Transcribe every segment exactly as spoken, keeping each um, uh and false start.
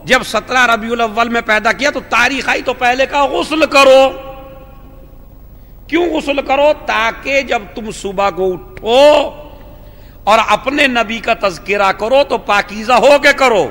جب سترہ ربیع الاول میں پیدا کیا تو تاریخ آئی تو پہلے کہا غسل کرو. کیوں غسل کرو؟ تاکہ جب تم صبح کو اٹھو اور اپنے نبی کا تذکرہ کرو تو پاکیزہ ہو کے کرو،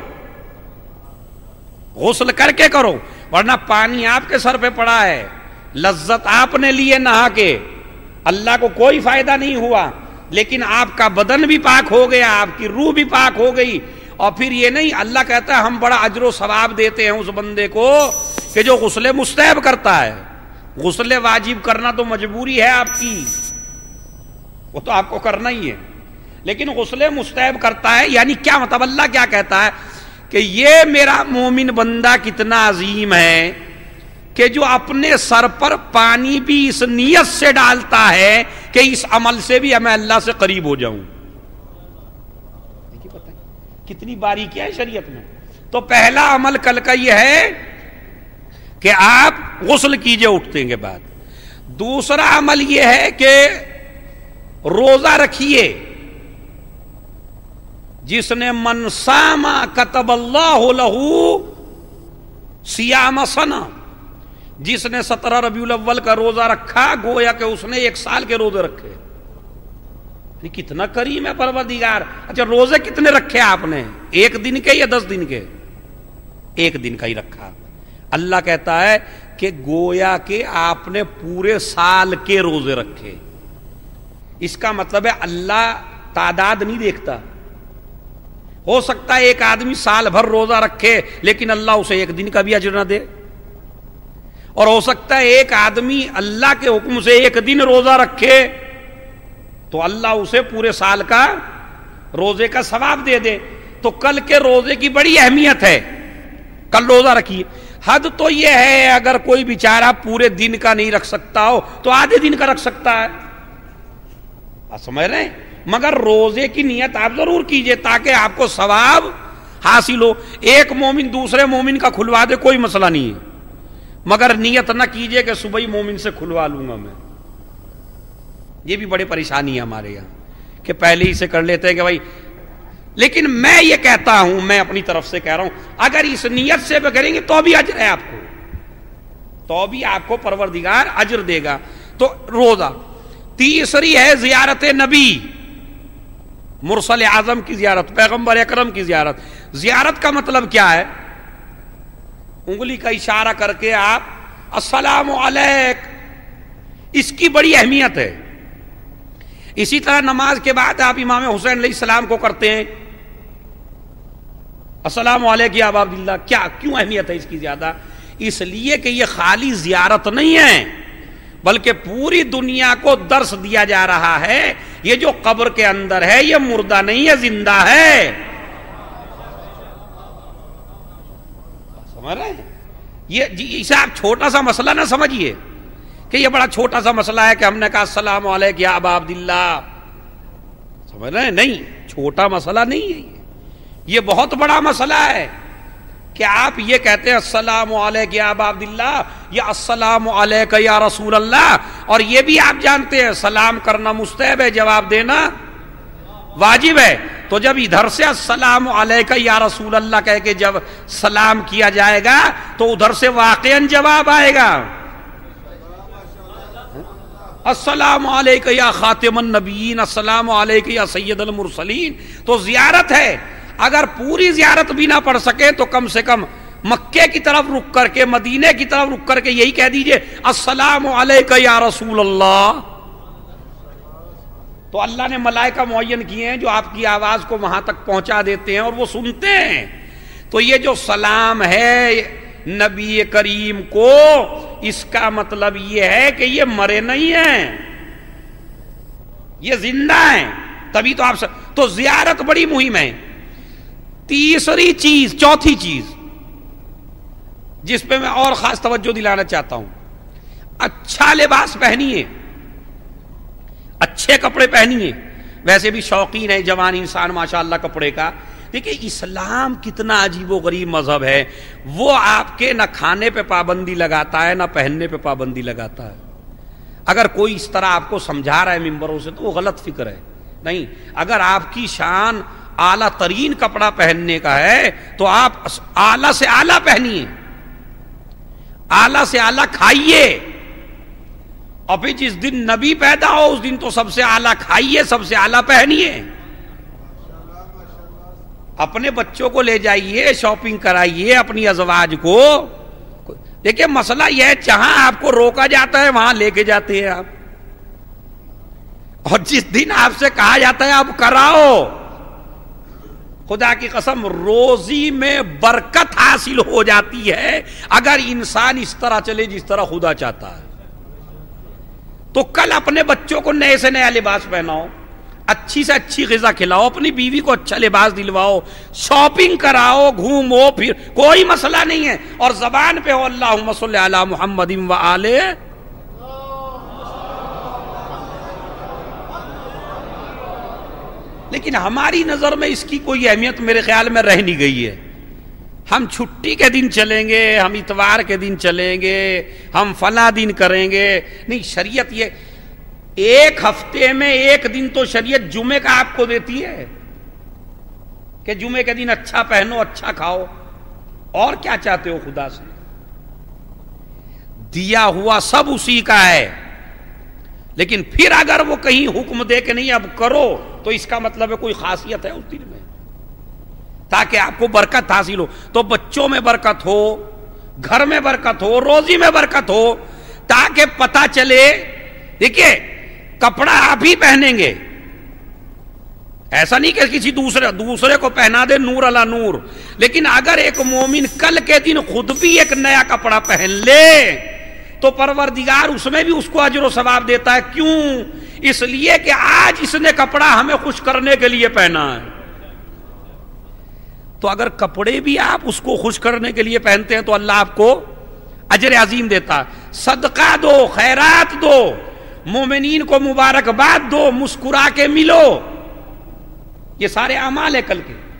غسل کر کے کرو. ورنہ پانی آپ کے سر پہ پڑا ہے، لذت آپ نے لیے نہا کے، اللہ کو کوئی فائدہ نہیں ہوا، لیکن آپ کا بدن بھی پاک ہو گیا، آپ کی روح بھی پاک ہو گئی. اور پھر یہ نہیں، اللہ کہتا ہے ہم بڑا اجر و ثواب دیتے ہیں اس بندے کو کہ جو غسل مستحب کرتا ہے. غسل واجب کرنا تو مجبوری ہے آپ کی، وہ تو آپ کو کرنا ہی ہے، لیکن غسل مستحب کرتا ہے. یعنی کیا مطلب؟ اللہ کیا کہتا ہے کہ یہ میرا مومن بندہ کتنا عظیم ہے کہ جو اپنے سر پر پانی بھی اس نیت سے ڈالتا ہے کہ اس عمل سے بھی میں اللہ سے قریب ہو جاؤں. دیکھیے پتہ ہے کتنی باریکی ہے شریعت میں. تو پہلا عمل کل کا یہ ہے کہ آپ غسل کیجئے اٹھتے کے بعد. دوسرا عمل یہ ہے کہ روزہ رکھیے. جس نے من صام کتب اللہ لہ صیام سنہ، جس نے سترہ ربیع الاول کا روزہ رکھا گویا کہ اس نے ایک سال کے روزے رکھے. کتنا کریم ہے پروردگار. اچھا روزے کتنے رکھے آپ نے؟ ایک دن کے یا دس دن کے؟ ایک دن کا ہی رکھا. اللہ کہتا ہے کہ گویا کہ آپ نے پورے سال کے روزے رکھے. اس کا مطلب ہے اللہ تعداد نہیں دیکھتا. ہو سکتا ہے ایک آدمی سال بھر روزہ رکھے لیکن اللہ اسے ایک دن کا بھی اجر نہ دے، اور ہو سکتا ہے ایک آدمی اللہ کے حکم سے ایک دن روزہ رکھے تو اللہ اسے پورے سال کا روزے کا ثواب دے دے. تو کل کے روزے کی بڑی اہمیت ہے. کل روزہ رکھیے. حد تو یہ ہے اگر کوئی بیچارہ پورے دن کا نہیں رکھ سکتا ہو تو آدھے دن کا رکھ سکتا ہے. آپ سمجھ رہے ہیں؟ مگر روزے کی نیت آپ ضرور کیجئے تاکہ آپ کو ثواب حاصل ہو. ایک مومن دوسرے مومن کا کھلوا دے کوئی مسئلہ نہیں ہے، مگر نیت نہ کیجئے کہ صبح ہی مومن سے کھلوا لوں گا میں. یہ بھی بڑی پریشانی ہے ہمارے یہاں کہ پہلے ہی سے کر لیتے ہیں کہ بھائی. لیکن میں یہ کہتا ہوں، میں اپنی طرف سے کہہ رہا ہوں، اگر اس نیت سے کریں گے تو بھی اجر ہے آپ کو، تو بھی آپ کو پروردگار اجر دے گا. تو روزہ. تیسری ہے زیارت نبی، مرسل اعظم کی زیارت، پیغمبر اکرم کی زیارت. زیارت کا مطلب کیا ہے؟ انگلی کا اشارہ کر کے آپ السلام علیک، اس کی بڑی اہمیت ہے. اسی طرح نماز کے بعد آپ امام حسین علیہ السلام کو کرتے ہیں السلام علیکم یا ابا عبداللہ. کیا کیوں اہمیت ہے اس کی زیادہ؟ اس لیے کہ یہ خالی زیارت نہیں ہے بلکہ پوری دنیا کو درس دیا جا رہا ہے یہ جو قبر کے اندر ہے یہ مردہ نہیں ہے، زندہ ہے. سمجھ رہے ہیں؟ یہ اسے آپ چھوٹا سا مسئلہ نہ سمجھیے کہ یہ بڑا چھوٹا سا مسئلہ ہے کہ ہم نے کہا السلام علیکم یا ابا عبداللہ. سمجھ رہے ہیں؟ نہیں، چھوٹا مسئلہ نہیں ہے، یہ بہت بڑا مسئلہ ہے کہ آپ یہ کہتے ہیں السلام علیکم یا ابا عبداللہ یا السلام علیکم یا رسول اللہ، اور یہ بھی آپ جانتے ہیں سلام کرنا مستحب ہے، جواب دینا واجب ہے. تو جب ادھر سے السلام علیکم یا رسول اللہ کہہ کے جب سلام کیا جائے گا تو ادھر سے واقعاً جواب آئے گا السلام علیکم یا خاتم النبیین، السلام علیکم یا سید المرسلین. تو زیارت ہے. اگر پوری زیارت بھی نہ پڑھ سکے تو کم سے کم مکے کی طرف رک کر کے، مدینے کی طرف رک کر کے یہی کہہ دیجئے السلام علیکم یا رسول اللہ. تو اللہ نے ملائکہ معین کیے ہیں جو آپ کی آواز کو وہاں تک پہنچا دیتے ہیں اور وہ سنتے ہیں. تو یہ جو سلام ہے نبی کریم کو، اس کا مطلب یہ ہے کہ یہ مرے نہیں ہیں، یہ زندہ ہیں. تبھی تو آپ سے تو زیارت بڑی مہم ہے. تیسری چیز، چوتھی چیز جس پہ میں اور خاص توجہ دلانا چاہتا ہوں، اچھا لباس پہنیے، اچھے کپڑے پہنیے. ویسے بھی شوقین ہے جوان انسان ماشاءاللہ کپڑے کا. دیکھیں اسلام کتنا عجیب و غریب مذہب ہے. وہ آپ کے نہ کھانے پہ پابندی لگاتا ہے نہ پہننے پہ پابندی لگاتا ہے. اگر کوئی اس طرح آپ کو سمجھا رہا ہے ممبروں سے تو وہ غلط فکر ہے. نہیں، اگر آپ کی شان اعلیٰ ترین کپڑا پہننے کا ہے تو آپ اعلیٰ سے اعلیٰ پہنیے، اعلیٰ سے اعلیٰ کھائیے، اور پھر جس دن نبی پیدا ہو اس دن تو سب سے اعلیٰ کھائیے، سب سے اعلیٰ پہنیے۔ اپنے بچوں کو لے جائیے، شاپنگ کرائیے اپنی ازواج کو۔ دیکھیں مسئلہ یہ ہے جہاں آپ کو روکا جاتا ہے وہاں لے کے جاتے ہیں آپ، اور جس دن آپ سے کہا جاتا ہے آپ کراؤ، خدا کی قسم روزی میں برکت حاصل ہو جاتی ہے اگر انسان اس طرح چلے جس طرح خدا چاہتا ہے۔ تو کل اپنے بچوں کو نئے سے نیا لباس پہناؤ، اچھی سے اچھی غذا کھلاؤ، اپنی بیوی کو اچھا لباس دلواؤ، شاپنگ کراؤ، گھومو پھر، کوئی مسئلہ نہیں ہے، اور زبان پہ ہو اللہم صلی علی محمد و آلہ۔ لیکن ہماری نظر میں اس کی کوئی اہمیت میرے خیال میں رہ نہیں گئی ہے۔ ہم چھٹی کے دن چلیں گے، ہم اتوار کے دن چلیں گے، ہم فلاں دن کریں گے، نہیں، شریعت یہ ایک ہفتے میں ایک دن تو شریعت جمعے کا آپ کو دیتی ہے کہ جمعے کے دن اچھا پہنو، اچھا کھاؤ، اور کیا چاہتے ہو خدا سے؟ دیا ہوا سب اسی کا ہے، لیکن پھر اگر وہ کہیں حکم دے کہ نہیں اب کرو تو اس کا مطلب ہے کوئی خاصیت ہے اس دن میں، تاکہ آپ کو برکت حاصل ہو۔ تو بچوں میں برکت ہو، گھر میں برکت ہو، روزی میں برکت ہو، تاکہ پتہ چلے۔ دیکھیے کپڑا آپ ہی پہنیں گے، ایسا نہیں کہ کسی دوسرے دوسرے کو پہنا دے، نور علی نور، لیکن اگر ایک مومن کل کے دن خود بھی ایک نیا کپڑا پہن لے تو پروردگار اس میں بھی اس کو اجر و ثواب دیتا ہے۔ کیوں؟ اس لیے کہ آج اس نے کپڑا ہمیں خوش کرنے کے لیے پہنا ہے۔ تو اگر کپڑے بھی آپ اس کو خوش کرنے کے لیے پہنتے ہیں تو اللہ آپ کو اجر عظیم دیتا ہے۔ صدقہ دو، خیرات دو، مومنین کو مبارکباد دو، مسکرا کے ملو، یہ سارے اعمال ہے کل کے۔